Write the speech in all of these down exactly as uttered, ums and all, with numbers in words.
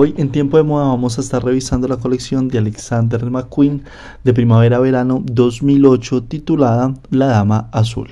Hoy en Tiempo de Moda vamos a estar revisando la colección de Alexander McQueen de primavera-verano dos mil ocho titulada La Dama Azul.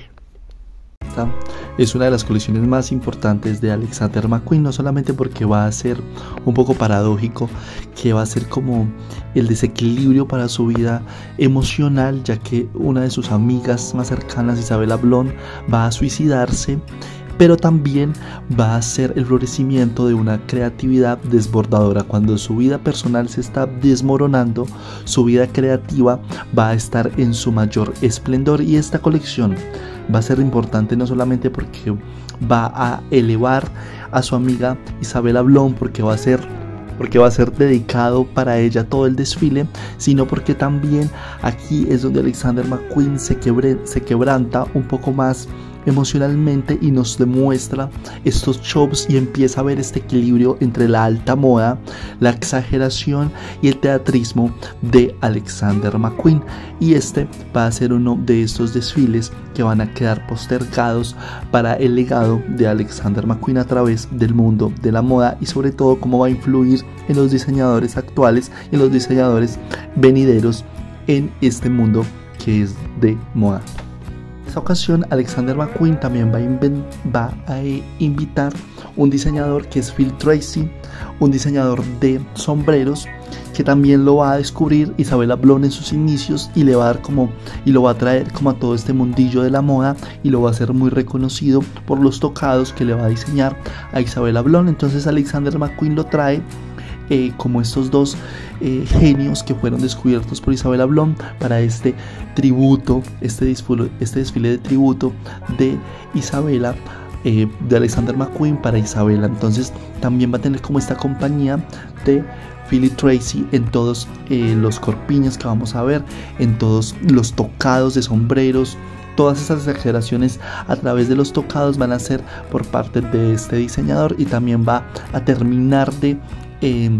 Esta es una de las colecciones más importantes de Alexander McQueen, no solamente porque va a ser un poco paradójico, que va a ser como el desequilibrio para su vida emocional, ya que una de sus amigas más cercanas, Isabella Blon, va a suicidarse, pero también va a ser el florecimiento de una creatividad desbordadora. Cuando su vida personal se está desmoronando, su vida creativa va a estar en su mayor esplendor, y esta colección va a ser importante no solamente porque va a elevar a su amiga Isabella Blon, porque va a ser porque va a ser dedicado para ella todo el desfile, sino porque también aquí es donde Alexander McQueen se, quebre, se quebranta un poco más emocionalmente y nos demuestra estos shows y empieza a ver este equilibrio entre la alta moda, la exageración y el teatrismo de Alexander McQueen. Y este va a ser uno de estos desfiles que van a quedar postergados para el legado de Alexander McQueen a través del mundo de la moda, y sobre todo cómo va a influir en los diseñadores actuales y en los diseñadores venideros en este mundo que es de moda. En esta ocasión Alexander McQueen también va a, va a invitar un diseñador que es Phil Tracy, un diseñador de sombreros que también lo va a descubrir Isabella Blon en sus inicios, y le va a dar como y lo va a traer como a todo este mundillo de la moda, y lo va a hacer muy reconocido por los tocados que le va a diseñar a Isabella Blon. Entonces Alexander McQueen lo trae Eh, como estos dos eh, genios que fueron descubiertos por Isabella Blon para este tributo, este desfile, este desfile de tributo de Isabella, eh, de Alexander McQueen para Isabella. Entonces también va a tener como esta compañía de Philip Tracy en todos eh, los corpiños que vamos a ver, en todos los tocados de sombreros. Todas estas exageraciones a través de los tocados van a ser por parte de este diseñador, y también va a terminar de eh,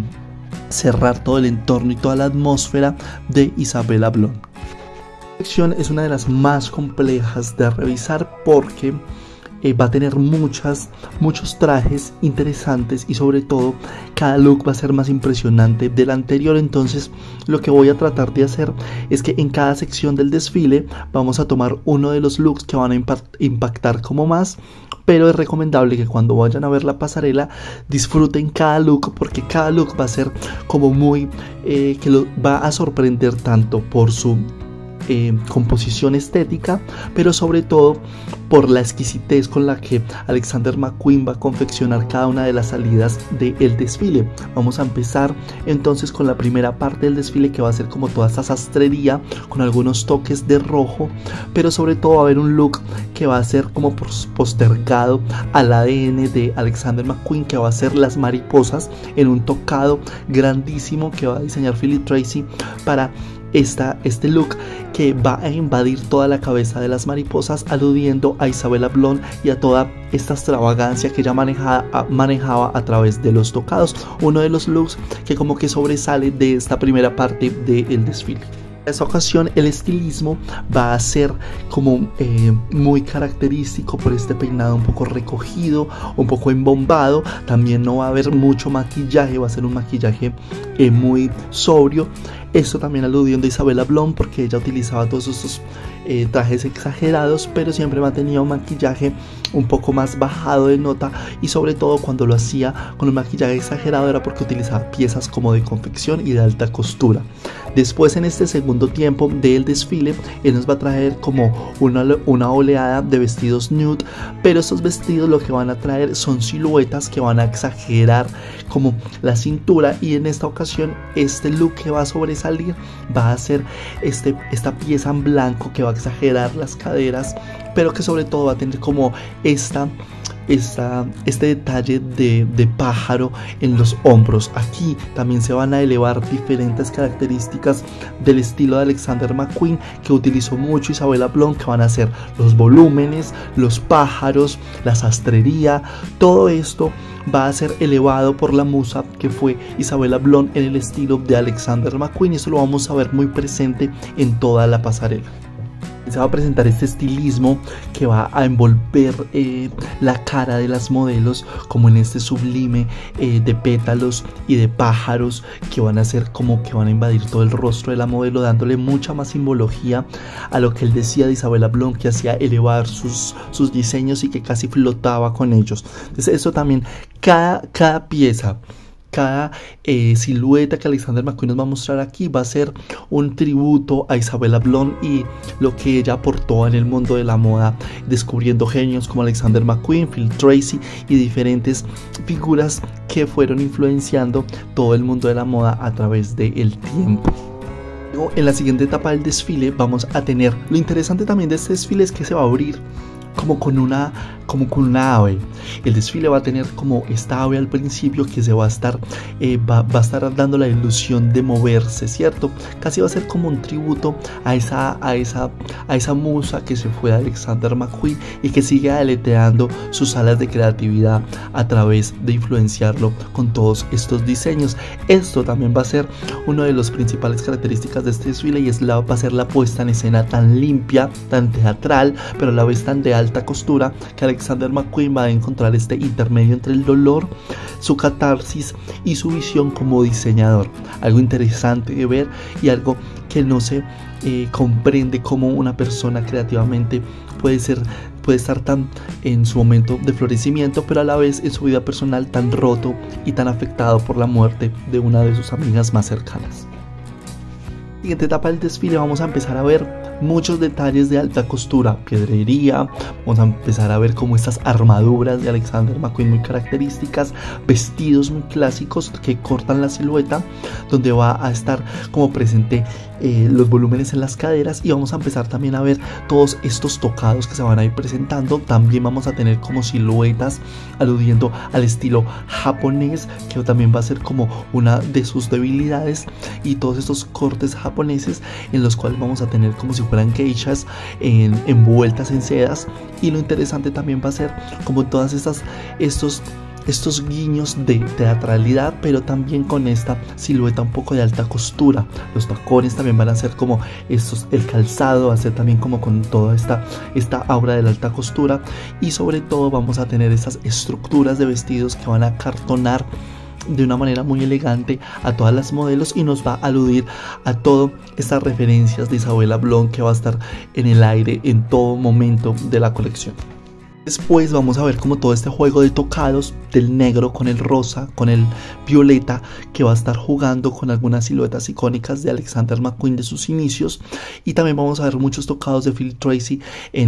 cerrar todo el entorno y toda la atmósfera de Isabella Blon. La colección es una de las más complejas de revisar porque Eh, va a tener muchas, muchos trajes interesantes, y sobre todo cada look va a ser más impresionante del anterior. Entonces lo que voy a tratar de hacer es que en cada sección del desfile vamos a tomar uno de los looks que van a impact impactar como más, pero es recomendable que cuando vayan a ver la pasarela disfruten cada look, porque cada look va a ser como muy eh, que lo va a sorprender tanto por su Eh, composición estética, pero sobre todo por la exquisitez con la que Alexander McQueen va a confeccionar cada una de las salidas del desfile. Vamos a empezar entonces con la primera parte del desfile, que va a ser como toda esta sastrería con algunos toques de rojo, pero sobre todo va a haber un look que va a ser como postergado al A D N de Alexander McQueen, que va a ser las mariposas en un tocado grandísimo que va a diseñar Philip Tracy para Esta, este look, que va a invadir toda la cabeza de las mariposas, aludiendo a Isabella Blon y a toda esta extravagancia que ella manejaba, manejaba a través de los tocados. Uno de los looks que como que sobresale de esta primera parte del desfile. En esta ocasión el estilismo va a ser como eh, muy característico por este peinado un poco recogido, un poco embombado. También no va a haber mucho maquillaje, va a ser un maquillaje eh, muy sobrio. Esto también aludiendo a Isabella Blon, porque ella utilizaba todos estos eh, trajes exagerados, pero siempre mantenía un maquillaje un poco más bajado de nota, y sobre todo cuando lo hacía con un maquillaje exagerado era porque utilizaba piezas como de confección y de alta costura. Después, en este segundo tiempo del desfile, él nos va a traer como una, una oleada de vestidos nude, pero estos vestidos lo que van a traer son siluetas que van a exagerar como la cintura, y en esta ocasión este look que va a sobresalir va a ser este, esta pieza en blanco que va a exagerar las caderas, pero que sobre todo va a tener como esta Esta, este detalle de, de pájaro en los hombros. Aquí también se van a elevar diferentes características del estilo de Alexander McQueen, que utilizó mucho Isabella Blon, que van a ser los volúmenes, los pájaros, la sastrería. Todo esto va a ser elevado por la musa que fue Isabella Blon en el estilo de Alexander McQueen, y eso lo vamos a ver muy presente en toda la pasarela. Se va a presentar este estilismo que va a envolver eh, la cara de las modelos como en este sublime eh, de pétalos y de pájaros que van a ser como que van a invadir todo el rostro de la modelo, dándole mucha más simbología a lo que él decía de Isabella Blon, que hacía elevar sus, sus diseños y que casi flotaba con ellos. Entonces eso también, cada, cada pieza, cada eh, silueta que Alexander McQueen nos va a mostrar aquí va a ser un tributo a Isabella Blon y lo que ella aportó en el mundo de la moda, descubriendo genios como Alexander McQueen, Phil Tracy y diferentes figuras que fueron influenciando todo el mundo de la moda a través del tiempo. En la siguiente etapa del desfile vamos a tener, lo interesante también de este desfile es que se va a abrir como con una como con una ave. El desfile va a tener como esta ave al principio que se va a estar eh, va, va a estar dando la ilusión de moverse, ¿cierto? Casi va a ser como un tributo a esa a esa a esa musa que se fue de Alexander McQueen y que sigue aleteando sus alas de creatividad a través de influenciarlo con todos estos diseños. Esto también va a ser una de las principales características de este desfile y es la va a ser la puesta en escena tan limpia, tan teatral, pero a la vez tan de alta costura, que Alexander McQueen va a encontrar este intermedio entre el dolor, su catarsis y su visión como diseñador. Algo interesante de ver y algo que no se eh, comprende cómo una persona creativamente puede ser puede estar tan en su momento de florecimiento, pero a la vez en su vida personal tan roto y tan afectado por la muerte de una de sus amigas más cercanas. En la siguiente etapa del desfile vamos a empezar a ver muchos detalles de alta costura, piedrería, vamos a empezar a ver como estas armaduras de Alexander McQueen muy características, vestidos muy clásicos que cortan la silueta, donde va a estar como presente eh, los volúmenes en las caderas, y vamos a empezar también a ver todos estos tocados que se van a ir presentando. También vamos a tener como siluetas aludiendo al estilo japonés, que también va a ser como una de sus debilidades, y todos estos cortes japoneses en los cuales vamos a tener como si fueran geishas en, envueltas en sedas. Y lo interesante también va a ser como todas estas estos estos guiños de teatralidad, pero también con esta silueta un poco de alta costura. Los tacones también van a ser como estos, el calzado va a ser también como con toda esta esta aura de la alta costura, y sobre todo vamos a tener estas estructuras de vestidos que van a cartonar de una manera muy elegante a todas las modelos y nos va a aludir a todas estas referencias de Isabella Blon que va a estar en el aire en todo momento de la colección. Después vamos a ver como todo este juego de tocados del negro con el rosa, con el violeta, que va a estar jugando con algunas siluetas icónicas de Alexander McQueen de sus inicios, y también vamos a ver muchos tocados de Phil Tracy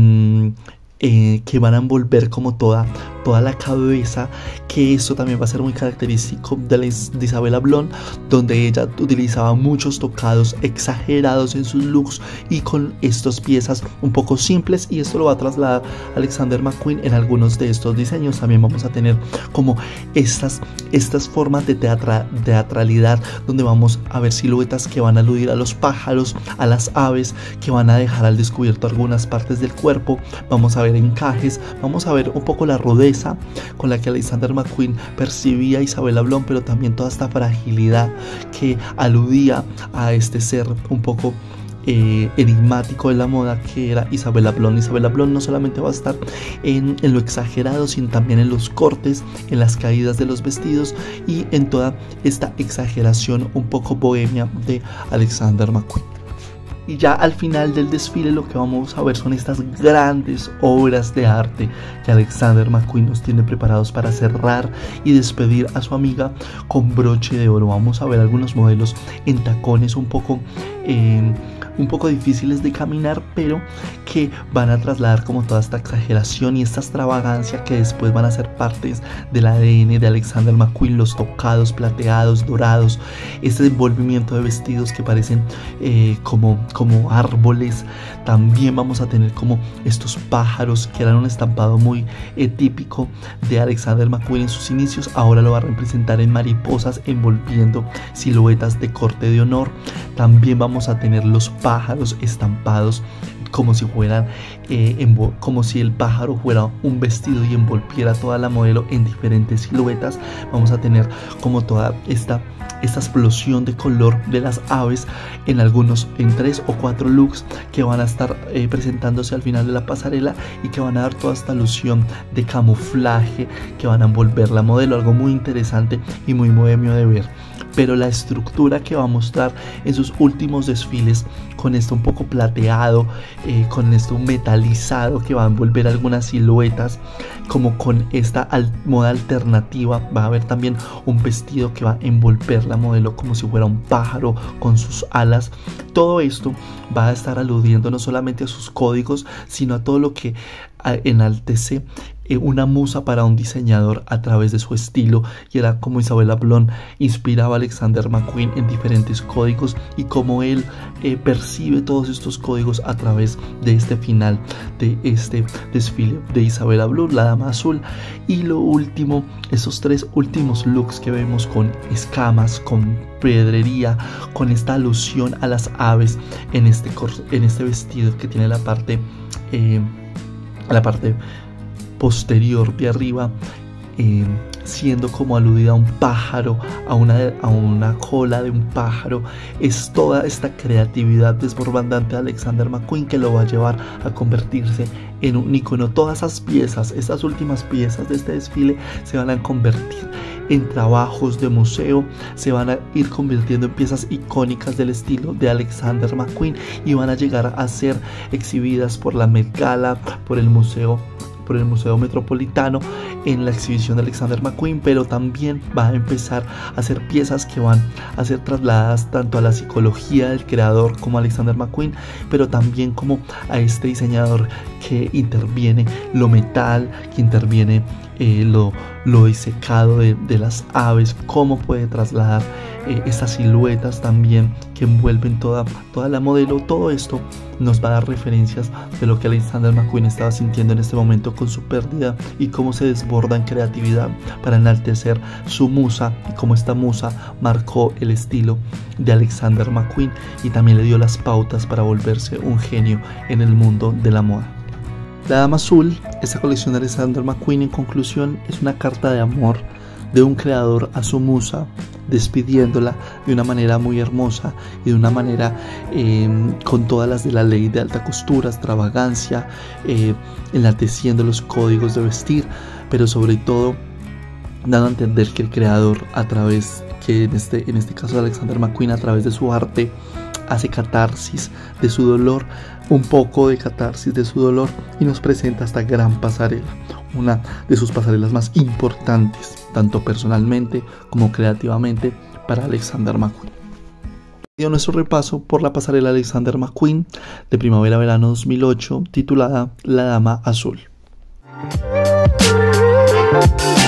en Eh, que van a envolver como toda, toda la cabeza, que eso también va a ser muy característico de, la, de Isabella Blon, donde ella utilizaba muchos tocados exagerados en sus looks y con estas piezas un poco simples, y esto lo va a trasladar Alexander McQueen en algunos de estos diseños. También vamos a tener como estas, estas formas de teatra, teatralidad, donde vamos a ver siluetas que van a aludir a los pájaros, a las aves, que van a dejar al descubierto algunas partes del cuerpo. Vamos a ver encajes, vamos a ver un poco la rudeza con la que Alexander McQueen percibía a Isabella Blon, pero también toda esta fragilidad que aludía a este ser un poco eh, enigmático de la moda que era Isabella Blon. Isabella Blon no solamente va a estar en, en lo exagerado, sino también en los cortes, en las caídas de los vestidos y en toda esta exageración un poco bohemia de Alexander McQueen. Y ya al final del desfile lo que vamos a ver son estas grandes obras de arte que Alexander McQueen nos tiene preparados para cerrar y despedir a su amiga con broche de oro. Vamos a ver algunos modelos en tacones un poco eh, un poco difíciles de caminar, pero que van a trasladar como toda esta exageración y esta extravagancia que después van a ser partes del A D N de Alexander McQueen. Los tocados plateados, dorados, este envolvimiento de vestidos que parecen eh, como, como árboles. También vamos a tener como estos pájaros que eran un estampado muy eh, típico de Alexander McQueen en sus inicios. Ahora lo va a representar en mariposas envolviendo siluetas de corte de honor. También vamos a tener los pájaros estampados como si fueran eh, como si el pájaro fuera un vestido y envolviera toda la modelo en diferentes siluetas. Vamos a tener como toda esta esta explosión de color de las aves en algunos, en tres o cuatro looks que van a estar eh, presentándose al final de la pasarela y que van a dar toda esta ilusión de camuflaje que van a envolver la modelo, algo muy interesante y muy bohemio de ver. Pero la estructura que va a mostrar en sus últimos desfiles, con esto un poco plateado, eh, con esto metalizado que va a envolver algunas siluetas, como con esta al moda alternativa, va a haber también un vestido que va a envolver la modelo como si fuera un pájaro con sus alas. Todo esto va a estar aludiendo no solamente a sus códigos, sino a todo lo que enaltece una musa para un diseñador a través de su estilo, y era como Isabella Blon inspiraba a Alexander McQueen en diferentes códigos y como él eh, percibe todos estos códigos a través de este final de este desfile de Isabella Blon, la dama azul. Y lo último, esos tres últimos looks que vemos con escamas, con pedrería, con esta alusión a las aves en este, en este vestido que tiene la parte eh, la parte posterior de arriba, eh, siendo como aludida a un pájaro, a una, a una cola de un pájaro. Es toda esta creatividad desbordante de Alexander McQueen que lo va a llevar a convertirse en un icono. Todas esas piezas, estas últimas piezas de este desfile se van a convertir en trabajos de museo, se van a ir convirtiendo en piezas icónicas del estilo de Alexander McQueen y van a llegar a ser exhibidas por la Met Gala, por el museo por el Museo Metropolitano en la exhibición de Alexander McQueen, pero también va a empezar a hacer piezas que van a ser trasladadas tanto a la psicología del creador como a Alexander McQueen, pero también como a este diseñador que interviene lo metal, que interviene eh, lo, lo disecado de, de las aves, cómo puede trasladar eh, estas siluetas también que envuelven toda, toda la modelo. Todo esto nos va a dar referencias de lo que Alexander McQueen estaba sintiendo en este momento con su pérdida y cómo se desborda en creatividad para enaltecer su musa y cómo esta musa marcó el estilo de Alexander McQueen y también le dio las pautas para volverse un genio en el mundo de la moda. La Dama Azul, esta colección de Alexander McQueen, en conclusión, es una carta de amor de un creador a su musa, despidiéndola de una manera muy hermosa y de una manera eh, con todas las de la ley de alta costura, extravagancia, eh, enalteciendo los códigos de vestir, pero sobre todo dando a entender que el creador, a través, que en este, en este caso de Alexander McQueen, a través de su arte, hace catarsis de su dolor, un poco de catarsis de su dolor, y nos presenta esta gran pasarela, una de sus pasarelas más importantes, tanto personalmente como creativamente, para Alexander McQueen. Dio nuestro repaso por la pasarela Alexander McQueen de primavera-verano dos mil ocho, titulada La Dama Azul.